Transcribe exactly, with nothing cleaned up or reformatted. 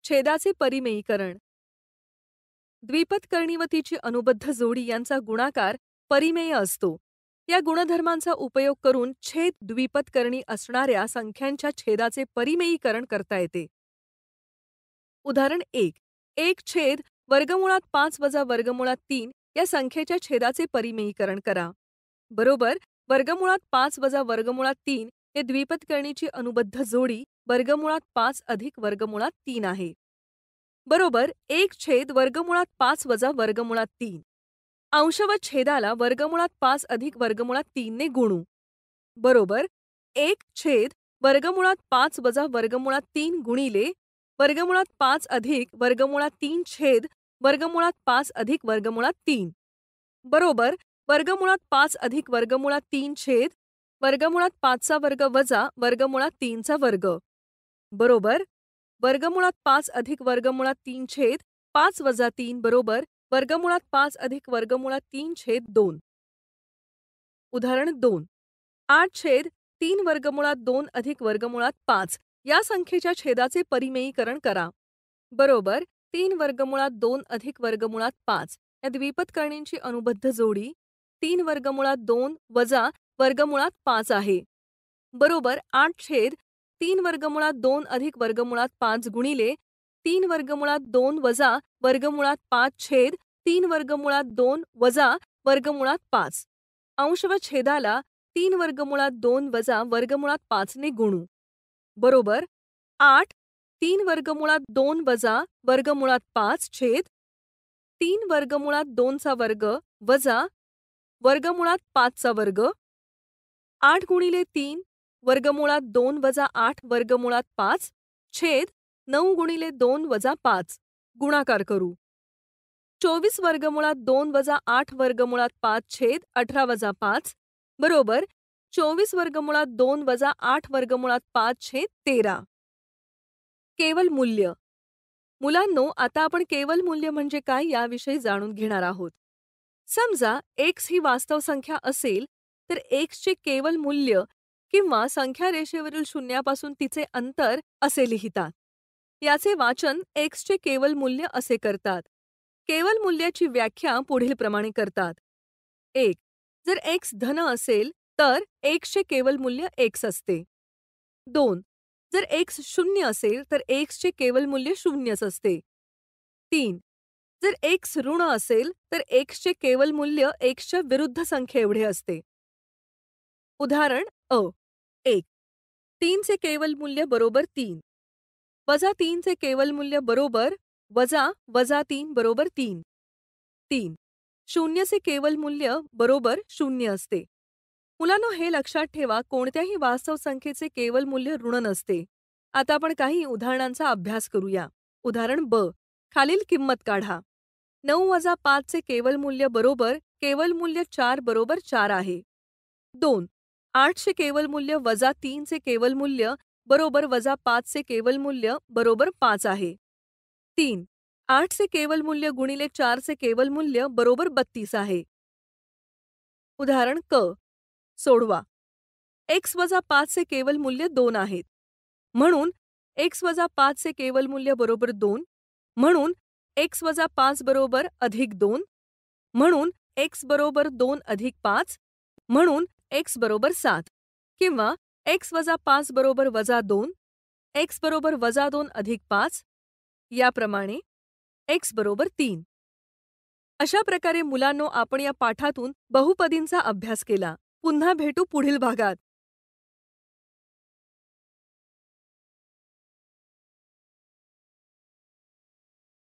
छेदाचे परिमेयीकरण. द्विपदकर्णीवतीची अनुबद्ध जोडी यांचा गुणाकार परिमेय असतो. या गुणधर्मांचा उपयोग करून छेद द्विपदकर्णी असणाऱ्या संख्यांच्या छेदाचे परिमेयीकरण करता येते. उदाहरण एक. एक छेद वर्गमुळात पाच वजा वर्गमुळात तीन या संख्येच्या छेदाचे परिमेयीकरण करा. बरोबर वर्गमुळात पाच वजा वर्गमुळात तीन हे द्विपदकर्णीची अनुबद्ध जोडी वर्गमुळात पाच अधिक वर्गमुळात तीन आहे. बरोबर एक छेद वर्गमुळात पाच वजा वर्गमुळात तीन. अंश व छेदाला वर्गमुळात पाच अधिक वर्गमुळात तीन ने गुणू. बरोबर एक छेद वर्गमुळात पाच वजा वर्गमुळात तीन गुणिले वर्गमुळात पाच अधिक वर्गमुळात तीन छेद वर्गमुळात पाच अधिक वर्गमुळात तीन. बरोबर वर्गमुळात पाच अधिक वर्गमुळात तीन छेद वर्गमुळात पाचचा वर्ग वजा वर्गमुळात तीनचा वर्ग. बरोबर वर्गमुळात पाच अधिक वर्गमुळात तीन छेद पाच वजा तीन बरोबर वर्गमुळात पाच अधिक वर्गमुळात तीन छेद दोन. उदाहरण दोन. आठ छेद तीन वर्गमुळात दोन अधिक वर्गमुळात पाच या संख्येच्या छेदाचे परिमेयीकरण करा. बरोबर तीन वर्गमुळात दोन अधिक वर्गमुळात पाच या द्विपदकर्णींची अनुबद्ध जोडी तीन वर्गमुळात दोन वजा वर्गमुळात पाच आहे. बरोबर आठ छेद तीन वर्गमुळात दोन अधिक वर्गमुळात पाच गुणिले तीन वर्गमुळात दोन वजा वर्गमुळात पाच छेद तीन वर्गमुळात दोन वजा वर्गमुळात पाच. अंश व छेदाला तीन वर्गमुळात दोन वजा वर्गमुळात पाच ने गुणू. बरोबर आठ तीन वर्गमुळात दोन वजा वर्गमुळात पाच छेद तीन वर्गमुळात दोनचा वर्ग वजा वर्गमुळात पाचचा वर्ग. आठ गुणिले तीन वर्गमुळात दोन वजा आठ वर्गमुळात पाच छेद नऊ गुणिले दोन वजा पाच. गुणाकार करू. चोवीस वर्गमुळात दोन वजा आठ वर्गमुळात पाच छेद अठरा वजा पाच बरोबर चोवीस वर्गमुळात दोन वजा आठ वर्गमुळात पाच छेद तेरा. केवल मूल्य. मुलांनो आता आपण केवल मूल्य म्हणजे काय याविषयी जाणून घेणार आहोत. समजा एक्स ही वास्तव संख्या असेल तर एक्सचे केवल मूल्य किंवा संख्या रेषेवरील शून्यापासून तिचे अंतर असे लिहितात. याचे वाचन एक्सचे केवल मूल्य असे करतात. केवल मूल्याची व्याख्या पुढीलप्रमाणे करतात. एक. जर एक्स धन असेल तर एक्सचे केवल मूल्य एक्स असते. दोन. जर एक्स शून्य असेल तर एक्सचे केवल मूल्य शून्यच असते. तीन. जर एक्स ऋण असेल तर एक्सचे केवल मूल्य एक्सच्या विरुद्ध संख्ये एवढे असते. उदाहरण अ. एक. तीनचे केवल मूल्य बरोबर तीन. वजा तीनचे केवल मूल्य बरोबर वजा वजा तीन बरोबर तीन. तीन. शून्यचे केवल मूल्य बरोबर शून्य असते. मुलांनो हे लक्षात ठेवा कोणत्याही वास्तव संख्येचे केवल मूल्य ऋण नसते. आता आपण काही उदाहरणांचा अभ्यास करूया. उदाहरण ब. खालील किंमत काढा. नऊ वजा पाचचे केवल मूल्य बरोबर केवल मूल्य चार बरोबर चार आहे. दोन. आठचे केवल मूल्य वजा तीनचे केवल मूल्य बरोबर वजा पाचचे केवल मूल्य बरोबर पाच आहे. तीन. आठचे केवल मूल्य गुणिले चारचे केवल मूल्य बरोबर बत्तीस आहे. उदाहरण क. सोडवा. एक्स वजा पाचचे केवल मूल्य दोन आहेत. म्हणून एक्स वजा पाचचे केवल मूल्य बरोबर दोन. म्हणून एक्स वजा पाच बरोबर अधिक दोन. म्हणून एक्स बरोबर दोन अधिक पाच. म्हणून एक्स बरोबर सात. किंवा एक्स वजा पाच बरोबर वजा दोन. एक्स बरोबर वजा दोन अधिक पाच. याप्रमाणे एक्स बरोबर तीन. अशा प्रकारे मुलांनो आपण या पाठातून बहुपदींचा अभ्यास केला. पुन्हा भेटू पुढील भागात.